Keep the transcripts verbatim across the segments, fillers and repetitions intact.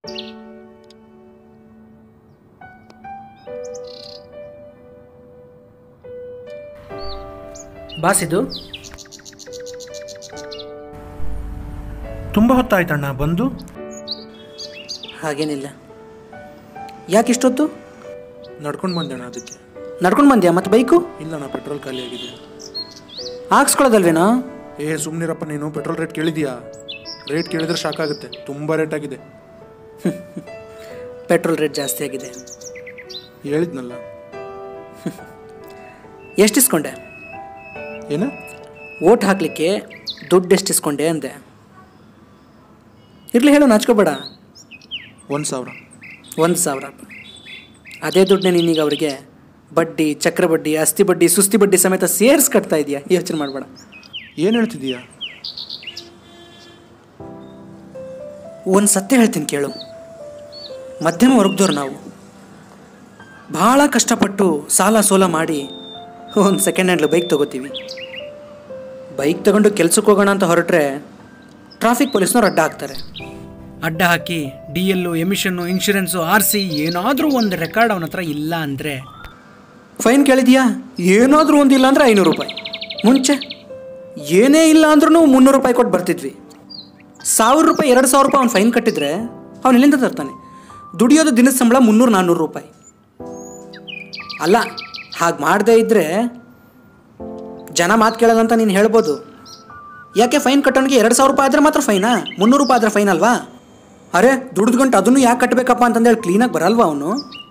ಬಾಸಿದು ತುಂಬ ಹೊತ್ತಾಯ್ತಣ್ಣ ಬಂದು. ಹಾಗೇನಿಲ್ಲ. ಯಾಕೆ ಇಷ್ಟೊತ್ತು? ನಡ್ಕೊಂಡು ಬಂದಣ್ಣ. ಅದಕ್ಕೆ ನಡ್ಕೊಂಡು ಬಂದ್ಯಾ? ಮತ್ತೆ ಬೈಕು? ಇಲ್ಲಣ್ಣ, ಪೆಟ್ರೋಲ್ ಖಾಲಿ ಆಗಿದೆ. ಹಾಕ್ಸ್ಕೊಳ್ಳೋದಲ್ವೇನಾ? ಏ ಸುಮ್ಮನಿರಪ್ಪ ನೀನು. ಪೆಟ್ರೋಲ್ ರೇಟ್ ಕೇಳಿದೀಯಾ? ರೇಟ್ ಕೇಳಿದ್ರೆ ಶಾಕ್ ಆಗುತ್ತೆ. ತುಂಬ ರೇಟ್ ಆಗಿದೆ. ಪೆಟ್ರೋಲ್ ರೇಟ್ ಜಾಸ್ತಿ ಆಗಿದೆ ಹೇಳಿದ್ನಲ್ಲ. ಎಷ್ಟು ಇಸ್ಕೊಂಡೆ? ಏನು? ಓಟ್ ಹಾಕಲಿಕ್ಕೆ ದುಡ್ಡು ಎಷ್ಟು ಇಸ್ಕೊಂಡೆ ಅಂದೆ. ಇರಲಿ ಹೇಳು, ನಾಚ್ಕೋಬೇಡ. ಒಂದು ಸಾವಿರ. ಒಂದು ಸಾವಿರ. ಅದೇ ದುಡ್ಡನ್ನೇ ನೀನೀಗ ಅವರಿಗೆ ಬಡ್ಡಿ, ಚಕ್ರ ಬಡ್ಡಿ, ಅಸ್ತಿ ಬಡ್ಡಿ, ಸುಸ್ತಿ ಬಡ್ಡಿ ಸಮೇತ ಸೇರಿಸಿ ಕಟ್ತಾ ಇದೆಯಾ? ಯೋಚನೆ ಮಾಡಬೇಡ. ಏನು ಹೇಳ್ತಿದ್ದೀಯಾ? ಒಂದು ಸತ್ಯ ಹೇಳ್ತೀನಿ ಕೇಳು. ಮಧ್ಯಮ ವರ್ಗದವ್ರು ನಾವು. ಭಾಳ ಕಷ್ಟಪಟ್ಟು ಸಾಲ ಸೋಲ ಮಾಡಿ ಒಂದು ಸೆಕೆಂಡ್ ಹ್ಯಾಂಡ್ಲು ಬೈಕ್ ತೊಗೋತೀವಿ. ಬೈಕ್ ತಗೊಂಡು ಕೆಲ್ಸಕ್ಕೆ ಹೋಗೋಣ ಅಂತ ಹೊರಟ್ರೆ ಟ್ರಾಫಿಕ್ ಪೊಲೀಸ್ನವ್ರು ಅಡ್ಡ ಹಾಕ್ತಾರೆ. ಅಡ್ಡ ಹಾಕಿ D L, emission, insurance, R C ಏನಾದರೂ ಒಂದು ರೆಕಾರ್ಡ್ ಅವನ ಹತ್ರ ಇಲ್ಲ ಅಂದರೆ ಫೈನ್ ಕೇಳಿದೀಯಾ? ಏನಾದರೂ ಒಂದಿಲ್ಲ ಅಂದರೆ ಐನೂರು ರೂಪಾಯಿ. ಮುಂಚೆ ಏನೇ ಇಲ್ಲ ಅಂದ್ರೂ ಮುನ್ನೂರು ರೂಪಾಯಿ ಕೊಟ್ಟು ಬರ್ತಿದ್ವಿ. ಸಾವಿರ ರೂಪಾಯಿ, ಎರಡು ಸಾವಿರ ರೂಪಾಯಿ ಅವ್ನು ಫೈನ್ ಕಟ್ಟಿದ್ರೆ ಅವ್ನು ಎಲ್ಲಿಂದ ತರ್ತಾನೆ? ದುಡಿಯೋದು ದಿನದ ಸಂಬಳ ಮುನ್ನೂರು ನಾನ್ನೂರು ರೂಪಾಯಿ ಅಲ್ಲ. ಹಾಗೆ ಮಾಡದೇ ಇದ್ದರೆ ಜನ ಮಾತು ಕೇಳಲ್ಲ ಅಂತ ನೀನು ಹೇಳ್ಬೋದು. ಯಾಕೆ ಫೈನ್ ಕಟ್ಟೋನಿಗೆ ಎರಡು ಸಾವಿರ ರೂಪಾಯಿ ಆದರೆ ಮಾತ್ರ ಫೈನಾ? ಮುನ್ನೂರು ರೂಪಾಯಿ ಆದರೆ ಫೈನ್ ಅಲ್ವಾ? ಅರೆ ದುಡ್ದು ಗಂಟು ಅದನ್ನು ಯಾಕೆ ಕಟ್ಟಬೇಕಪ್ಪ ಅಂತಂದೇಳಿ ಕ್ಲೀನಾಗಿ ಬರಲ್ವಾ ಅವನು?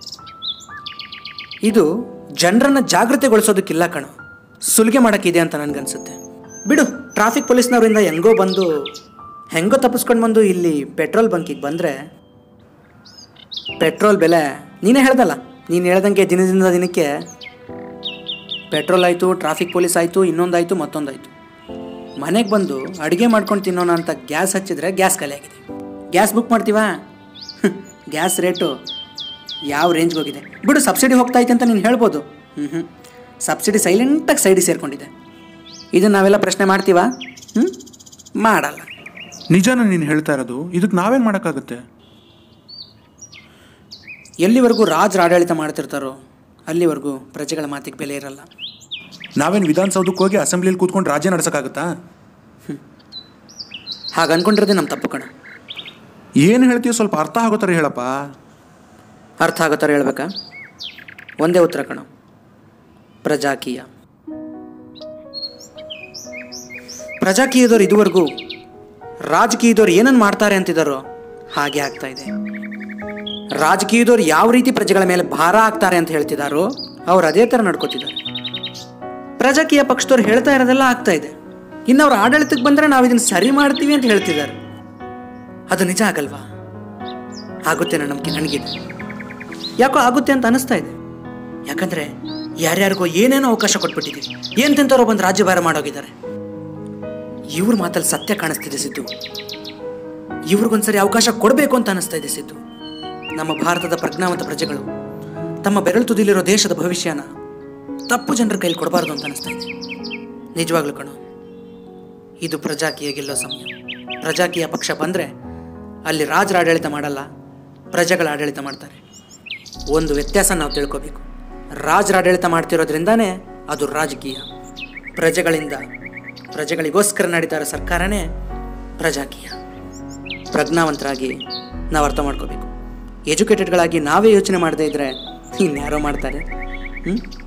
ಇದು ಜನರನ್ನು ಜಾಗೃತಿಗೊಳಿಸೋದಕ್ಕಿಲ್ಲ ಕಣ, ಸುಲಿಗೆ ಮಾಡೋಕ್ಕಿದೆ ಅಂತ ನನಗನ್ಸುತ್ತೆ. ಬಿಡು, ಟ್ರಾಫಿಕ್ ಪೊಲೀಸ್ನವರಿಂದ ಹೆಂಗೋ ಬಂದು ಹೆಂಗೋ ತಪ್ಪಿಸ್ಕೊಂಡು ಬಂದು ಇಲ್ಲಿ ಪೆಟ್ರೋಲ್ ಬಂಕಿಗೆ ಬಂದರೆ ಪೆಟ್ರೋಲ್ ಬೆಲೆ ನೀನೇ ಹೇಳ್ದಲ್ಲ, ನೀನು ಹೇಳ್ದಂಗೆ ದಿನದಿಂದ ದಿನಕ್ಕೆ ಪೆಟ್ರೋಲ್ ಆಯಿತು, ಟ್ರಾಫಿಕ್ ಪೊಲೀಸ್ ಆಯಿತು, ಇನ್ನೊಂದಾಯಿತು, ಮತ್ತೊಂದಾಯಿತು. ಮನೆಗೆ ಬಂದು ಅಡುಗೆ ಮಾಡ್ಕೊಂಡು ತಿನ್ನೋಣ ಅಂತ ಗ್ಯಾಸ್ ಹಚ್ಚಿದ್ರೆ ಗ್ಯಾಸ್ ಖಾಲಿ ಆಗಿದೆ. ಗ್ಯಾಸ್ ಬುಕ್ ಮಾಡ್ತೀವಾ? ಗ್ಯಾಸ್ ರೇಟು ಯಾವ ರೇಂಜ್ಗೆ ಹೋಗಿದೆ. ಬಿಡು, ಸಬ್ಸಿಡಿ ಹೋಗ್ತಾಯಿದೆ ಅಂತ ನೀನು ಹೇಳ್ಬೋದು. ಹ್ಞೂ ಹ್ಞೂ ಸಬ್ಸಿಡಿ ಸೈಲೆಂಟಾಗಿ ಸೈಡಿಗೆ ಸೇರಿಕೊಂಡಿದೆ. ಇದನ್ನು ನಾವೆಲ್ಲ ಪ್ರಶ್ನೆ ಮಾಡ್ತೀವಾ? ಹ್ಞೂ ಮಾಡಲ್ಲ. ನಿಜಾನ ನೀನು ಹೇಳ್ತಾ ಇರೋದು? ಇದಕ್ಕೆ ನಾವೇನು ಮಾಡೋಕ್ಕಾಗುತ್ತೆ? ಎಲ್ಲಿವರೆಗೂ ರಾಜರ ಆಡಳಿತ ಮಾಡ್ತಿರ್ತಾರೋ ಅಲ್ಲಿವರೆಗೂ ಪ್ರಜೆಗಳ ಮಾತಿಗೆ ಬೆಲೆ ಇರಲ್ಲ. ನಾವೇನು ವಿಧಾನಸೌಧಕ್ಕೆ ಹೋಗಿ ಅಸೆಂಬ್ಲಿಯಲ್ಲಿ ಕೂತ್ಕೊಂಡು ರಾಜ್ಯ ನಡೆಸೋಕ್ಕಾಗುತ್ತಾ? ಹಾಗೆ ಅಂದ್ಕೊಂಡಿರೋದೇ ನಮ್ಮ ತಪ್ಪು ಕಣ. ಏನು ಹೇಳ್ತೀವಿ? ಸ್ವಲ್ಪ ಅರ್ಥ ಆಗೋ ಥರ ಹೇಳಪ್ಪ. ಅರ್ಥ ಆಗೋ ಥರ ಹೇಳ್ಬೇಕಾ? ಒಂದೇ ಉತ್ತರ ಕಣ, ಪ್ರಜಾಕೀಯ. ಪ್ರಜಾಕೀಯದವ್ರು ಇದುವರೆಗೂ ರಾಜಕೀಯದವ್ರು ಏನನ್ನು ಮಾಡ್ತಾರೆ ಅಂತಿದ್ದಾರೋ ಹಾಗೆ ಆಗ್ತಾ ಇದೆ. ರಾಜಕೀಯದವ್ರು ಯಾವ ರೀತಿ ಪ್ರಜೆಗಳ ಮೇಲೆ ಭಾರ ಆಗ್ತಾರೆ ಅಂತ ಹೇಳ್ತಿದ್ದಾರೋ ಅವ್ರು ಅದೇ ಥರ ನಡ್ಕೋತಿದ್ದಾರೆ. ಪ್ರಜಾಕೀಯ ಪಕ್ಷದವ್ರು ಹೇಳ್ತಾ ಇರೋದೆಲ್ಲ ಆಗ್ತಾ ಇದೆ. ಇನ್ನು ಅವ್ರು ಆಡಳಿತಕ್ಕೆ ಬಂದರೆ ನಾವು ಇದನ್ನು ಸರಿ ಮಾಡ್ತೀವಿ ಅಂತ ಹೇಳ್ತಿದ್ದಾರೆ. ಅದು ನಿಜ ಆಗಲ್ವಾ? ಆಗುತ್ತೆ ನನ್ನ ನಂಬಿಕೆ ನನಗಿದೆ. ಯಾಕೋ ಆಗುತ್ತೆ ಅಂತ ಅನಿಸ್ತಾ ಇದೆ. ಯಾಕಂದರೆ ಯಾರ್ಯಾರಿಗೋ ಏನೇನೋ ಅವಕಾಶ ಕೊಟ್ಬಿಟ್ಟಿದ್ದೀವಿ. ಏನು ತಿಂತಾರೋ ಬಂದು ರಾಜ್ಯಭಾರ ಮಾಡೋಗಿದ್ದಾರೆ. ಇವ್ರ ಮಾತಲ್ಲಿ ಸತ್ಯ ಕಾಣಿಸ್ತಿದೆ ಸಿದ್ದು. ಇವ್ರಿಗೊಂದ್ಸರಿ ಅವಕಾಶ ಕೊಡಬೇಕು ಅಂತ ಅನಿಸ್ತಾ ಇದೆ ಸಿದ್ದು. ನಮ್ಮ ಭಾರತದ ಪ್ರಜ್ಞಾವಂತ ಪ್ರಜೆಗಳು ತಮ್ಮ ಬೆರಳು ತುದಿಲಿರೋ ದೇಶದ ಭವಿಷ್ಯನ ತಪ್ಪು ಜನರ ಕೈಲಿ ಕೊಡಬಾರ್ದು ಅಂತ ಅನಿಸ್ತಾ ಇದೆ. ನಿಜವಾಗ್ಲೂ ಕಣೋ, ಇದು ಪ್ರಜಾಕೀಯ ಗೆಲ್ಲೋ ಸಮಯ. ಪ್ರಜಾಕೀಯ ಪಕ್ಷ ಬಂದರೆ ಅಲ್ಲಿ ರಾಜರ ಆಡಳಿತ ಮಾಡಲ್ಲ, ಪ್ರಜೆಗಳ ಆಡಳಿತ ಮಾಡ್ತಾರೆ. ಒಂದು ವ್ಯತ್ಯಾಸ ನಾವು ತಿಳ್ಕೋಬೇಕು. ರಾಜರ ಆಡಳಿತ ಮಾಡ್ತಿರೋದ್ರಿಂದಾನೇ ಅದು ರಾಜಕೀಯ. ಪ್ರಜೆಗಳಿಂದ ಪ್ರಜೆಗಳಿಗೋಸ್ಕರ ನಡೀತಾ ಇರೋ ಸರ್ಕಾರನೇ ಪ್ರಜಾಕೀಯ. ಪ್ರಜ್ಞಾವಂತರಾಗಿ ನಾವು ಅರ್ಥ ಮಾಡ್ಕೋಬೇಕು. ಎಜುಕೇಟೆಡ್ಗಳಾಗಿ ನಾವೇ ಯೋಚನೆ ಮಾಡದೇ ಇದ್ದರೆ ಇನ್ಯಾರೋ ಮಾಡ್ತಾರೆ. ಹ್ಞೂ